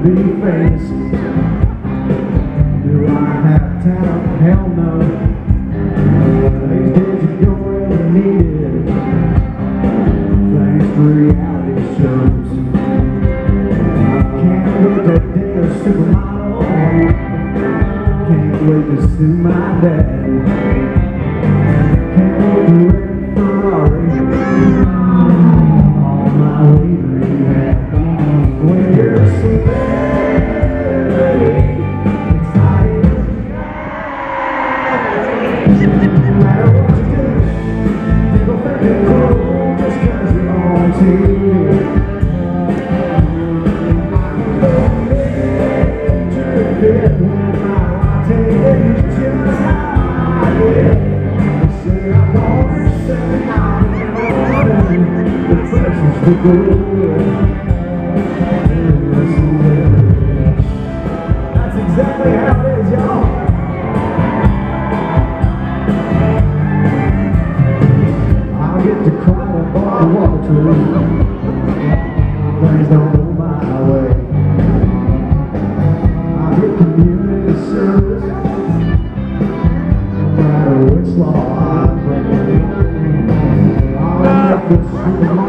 be famous. Do I have talent? Hell no. These days you don't really need it. Thanks to reality shows. Can't wait to date a supermodel. Can't wait to see my dad. Can't wait to rent a Ferrari. On my way to rehab. When you're a celebrity, exciting. No matter what you do, people think you're cool just 'cause you're on TV. That's exactly how it is, y'all. I'll get to cry on bar water trees. Things don't go my way. I'll get community service, no matter which law I break. I'll make this